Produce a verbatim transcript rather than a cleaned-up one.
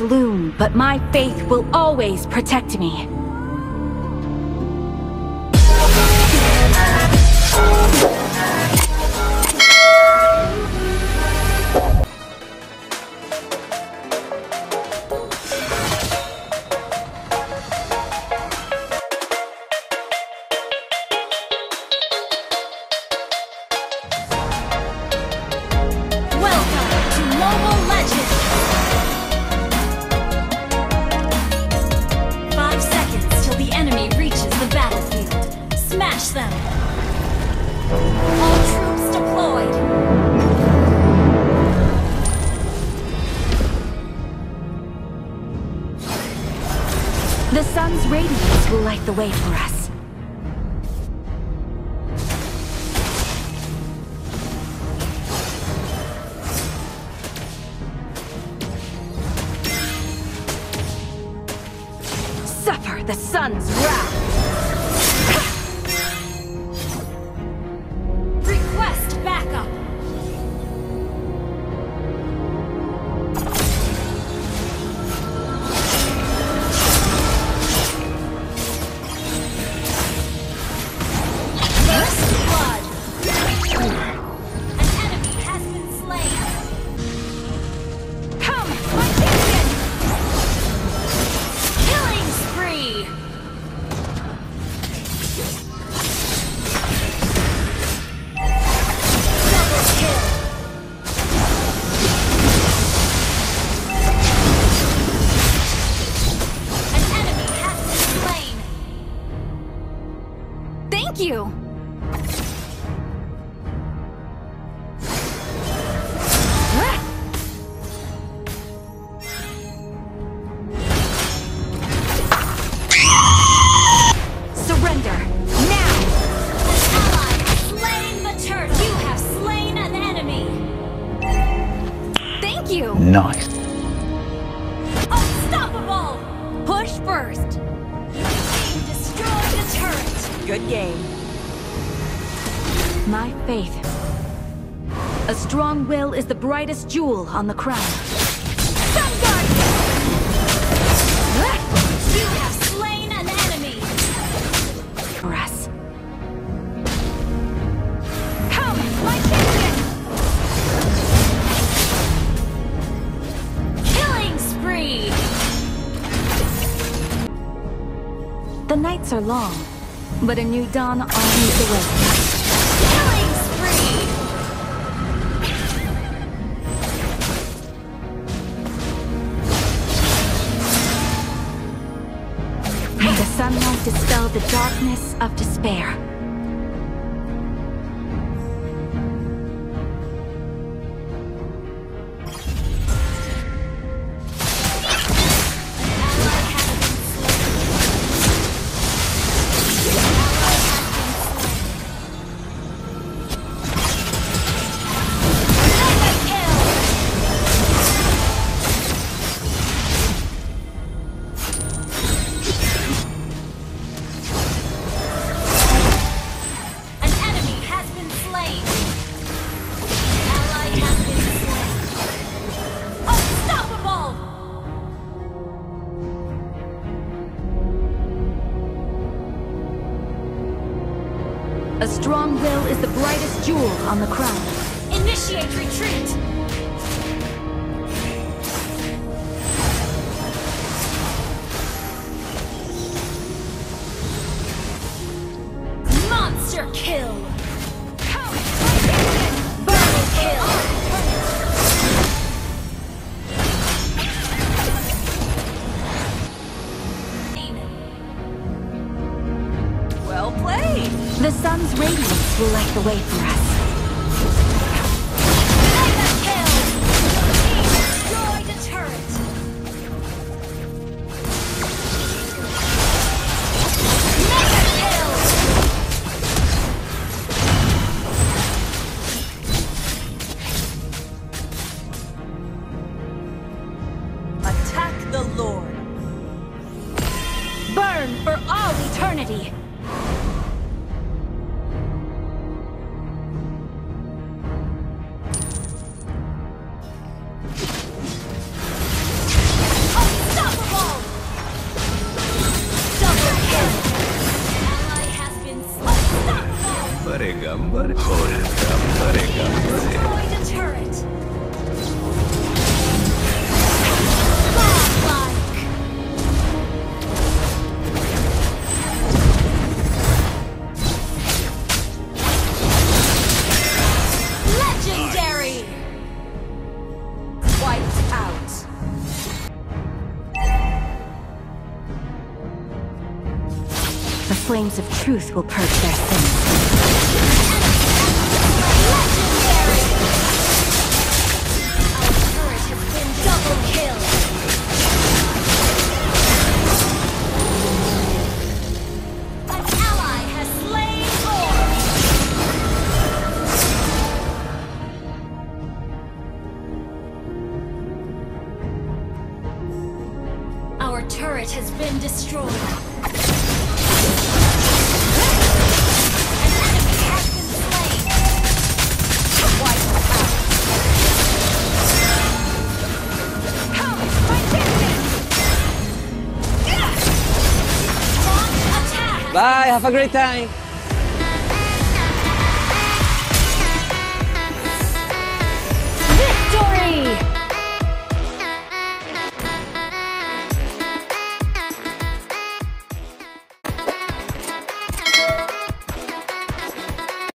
loom, but my faith will always protect me. The sun's radiance will light the way for us. Suffer the sun's wrath! Request backup! Thank you! Surrender, now! An ally has slain the turtle! You have slain an enemy! Thank you! Nice. Unstoppable! Push first! Team destroyed the turret! Good game. My faith. A strong will is the brightest jewel on the crown. Sun Guardian! You have slain an enemy! For us. Come, my champion! Killing spree! The nights are long, but a new dawn arms the way. Killing spree! May the sunlight dispel the darkness of despair. A strong will is the brightest jewel on the crown. Initiate retreat! Monster kill! Burn kill! Well played! The sun's radiance will light the way for us. Mega kill! Team destroyed the turret! Mega kill! Attack the Lord! Burn for all eternity! 頑張れ。ほら、頑張れ、頑張れ。 Destroyed a turret. Legendary. Wiped out. The flames of truth will purge their sins. Legendary. Our turret has been double killed. An ally has slain Orb. Our turret has been destroyed. Bye, have a great time.